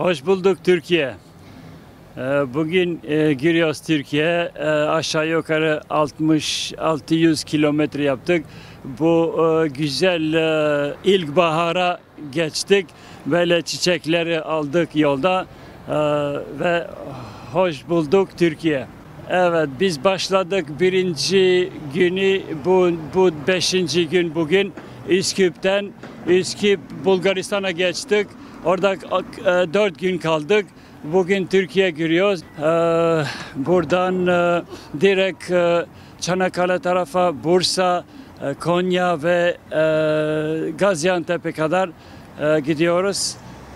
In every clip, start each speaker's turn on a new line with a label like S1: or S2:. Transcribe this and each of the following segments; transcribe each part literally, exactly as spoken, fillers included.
S1: Hoş bulduk Türkiye. Bugün giriyoruz Türkiye. Aşağı yukarı altmış altı yüz kilometre yaptık. Bu güzel ilkbahara geçtik. Böyle çiçekleri aldık yolda ve hoş bulduk Türkiye. Evet, biz başladık birinci günü, bu, bu beşinci gün bugün Üsküp'ten. Üsküp Bulgaristan'a geçtik. Orada dört gün kaldık. Bugün Türkiye giriyoruz. Buradan direkt Çanakkale tarafa, Bursa, Konya ve Gaziantep'e kadar gidiyoruz.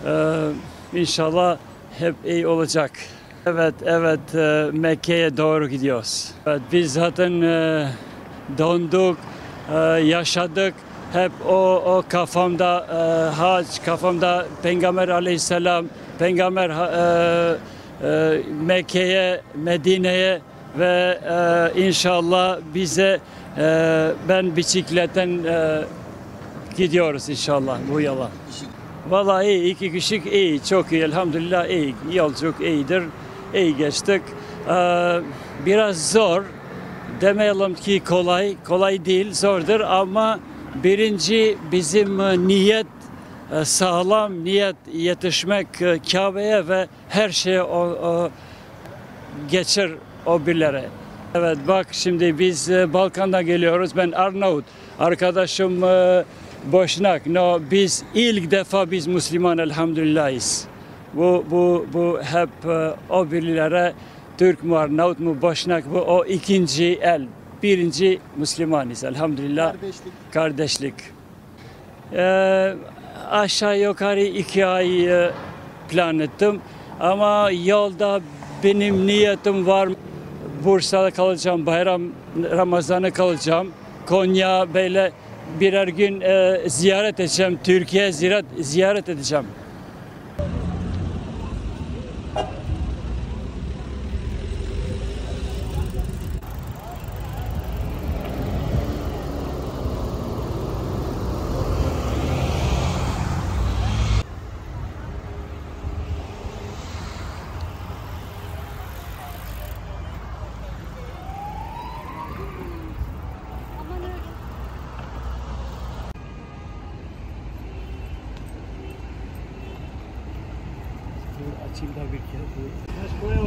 S1: İnşallah hep iyi olacak. Evet, evet, Mekke'ye doğru gidiyoruz. Evet, biz zaten donduk, yaşadık. Hep o, o kafamda hac, kafamda Peygamber Aleyhisselam, Peygamber e, e, Mekke'ye, Medine'ye ve e, inşallah bize e, ben bisikletten e, gidiyoruz inşallah bu yola. Vallahi iyi, iki kişi iyi, çok iyi, elhamdülillah iyi, yolculuk iyidir, iyi geçtik. E, biraz zor, demeyelim ki kolay, kolay değil, zordur ama birinci bizim niyet sağlam, niyet yetişmek Kabe'ye ve her şeye o, o, geçir o birlere. Evet bak şimdi biz Balkan'dan geliyoruz. Ben Arnavut, arkadaşım Boşnak. No, biz ilk defa biz Müslüman elhamdülillahiz. Bu bu bu hep o birlere Türk mu, Arnavut mu, Boşnak bu o ikinci el. Birinci Müslümanız elhamdülillah. Kardeşlik. Kardeşlik. Ee, aşağı yukarı iki ay plan ettim. Ama yolda benim niyetim var. Bursa'da kalacağım, Bayram Ramazan'ı kalacağım. Konya böyle birer gün e, ziyaret edeceğim. Türkiye ziyaret, ziyaret edeceğim. Açayım da bir kere.